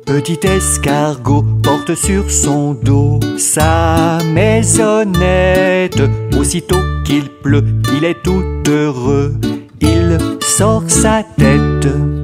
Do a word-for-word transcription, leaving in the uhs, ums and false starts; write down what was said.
Petit escargot porte sur son dos sa maisonnette. Aussitôt qu'il pleut, il est tout heureux, il sort sa tête.